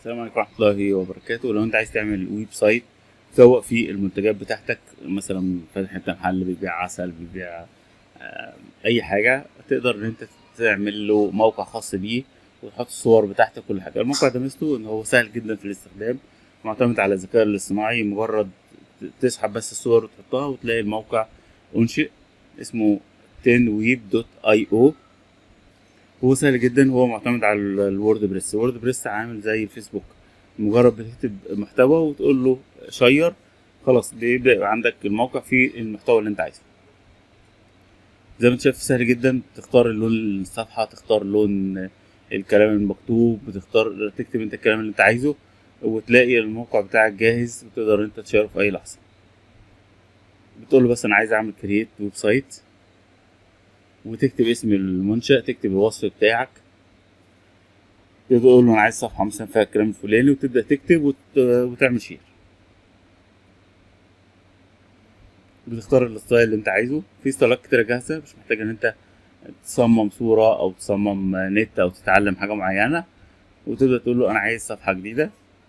السلام عليكم ورحمة الله وبركاته. لو انت عايز تعمل ويب سايت تسوق فيه المنتجات بتاعتك، مثلا فاتح انت محل بيبيع عسل، بيبيع اي حاجة، تقدر ان انت تعمل له موقع خاص بيه وتحط الصور بتاعتك كل حاجة. الموقع ده ميزته ان هو سهل جدا في الاستخدام، معتمد على الذكاء الاصطناعي. مجرد تسحب بس الصور وتحطها وتلاقي الموقع انشئ. اسمه 10web.io. هو سهل جدا، هو معتمد على الوورد بريس. الوورد بريس عامل زي الفيسبوك، مجرد بتكتب محتوى وتقول له شير، خلاص بيبدأ يبقى عندك الموقع فيه المحتوى اللي انت عايزه. زي ما انت شايف سهل جدا، تختار اللون الصفحة، تختار لون الكلام المكتوب، بتختار تكتب انت الكلام اللي انت عايزه، وتلاقي الموقع بتاعك جاهز وتقدر انت تشيره في اي لحظة. بتقول له بس انا عايز اعمل كرييت ويب سايت، وتكتب اسم المنشأ، تكتب الوصف بتاعك، تقول له انا عايز صفحه مثلا فيها الكلام الفلاني، وتبدا تكتب وتعمل شير. بتختار الستايل اللي انت عايزه. في ستايلات كتيره جاهزه، مش محتاج ان انت تصمم صوره او تصمم نت او تتعلم حاجه معينه. وتبدا تقول له انا عايز صفحه جديده،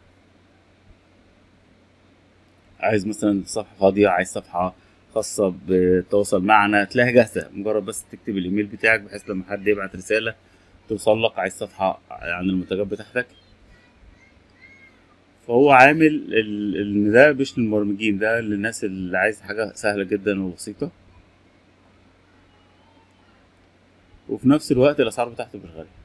عايز مثلا صفحه فاضيه، عايز صفحه خاصه بتواصل معنا، تلاقيها جاهزه. مجرد بس تكتب الايميل بتاعك بحيث لما حد يبعت رساله توصل لك عايز صفحه عن المنتجات بتاعتك. فهو عامل ان ده مش للمبرمجين، ده للناس اللي عايز حاجة سهلة جدا وبسيطة، وفي نفس الوقت الأسعار بتاعته مش غالية.